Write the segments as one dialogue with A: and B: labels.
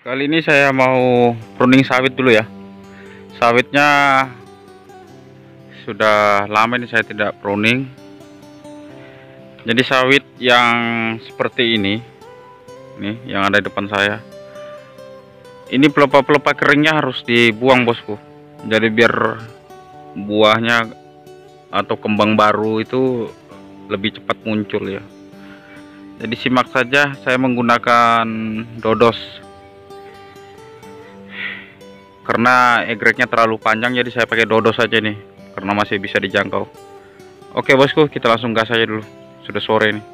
A: Kali ini saya mau pruning sawit dulu ya. Sawitnya sudah lama ini saya tidak pruning. Jadi sawit yang seperti ini, nih yang ada di depan saya. Ini pelepah-pelepah keringnya harus dibuang bosku. Jadi biar buahnya atau kembang baru itu lebih cepat muncul ya. Jadi simak saja, saya menggunakan dodos. Karena egreknya terlalu panjang jadi saya pakai dodos saja nih, karena masih bisa dijangkau. Oke bosku, kita langsung gas aja dulu, sudah sore nih.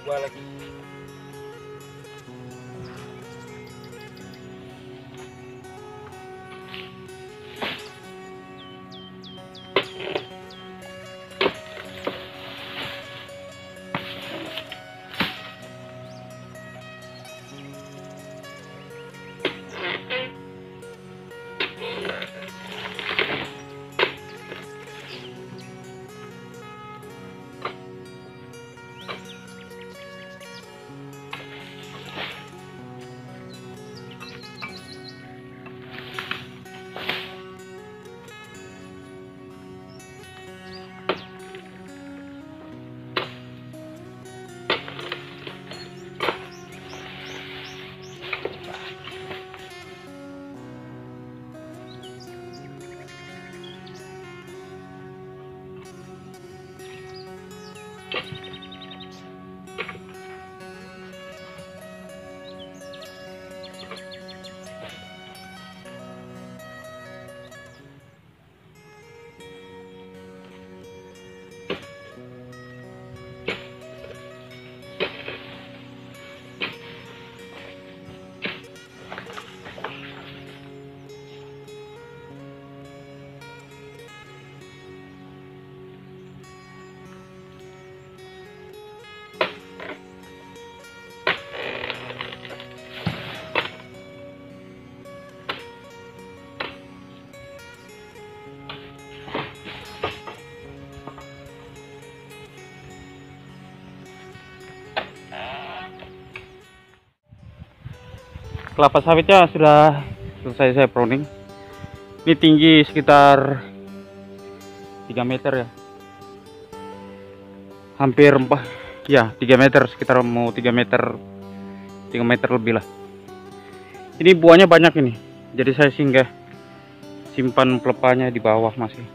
A: Dua lagi. Kelapa sawitnya sudah selesai saya pruning. Ini tinggi sekitar 3 meter ya. Hampir 3 meter, sekitar mau 3 meter lebih lah. Ini buahnya banyak ini. Jadi saya singgah simpan pelepahnya di bawah masih.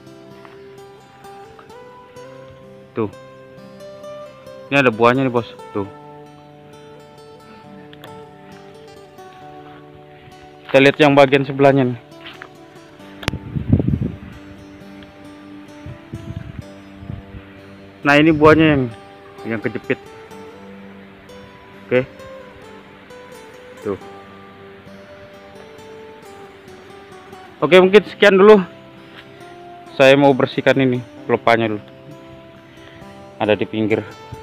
A: Tuh. Ini ada buahnya nih, Bos. Tuh. Kita lihat yang bagian sebelahnya nih. Nah, ini buahnya yang kejepit. Oke. Tuh. Oke, mungkin sekian dulu. Saya mau bersihkan ini pelepahnya dulu. Ada di pinggir.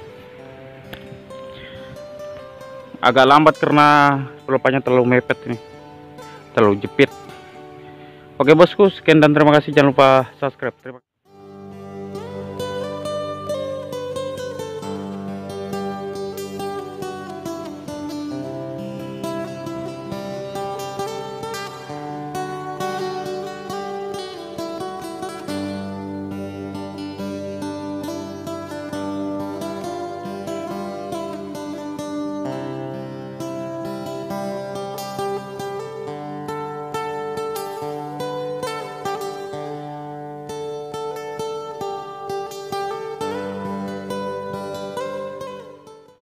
A: Agak lambat karena pelepahnya terlalu mepet nih. Terlalu jepit. Oke bosku, sekian dan terima kasih. Jangan lupa subscribe. Terima kasih.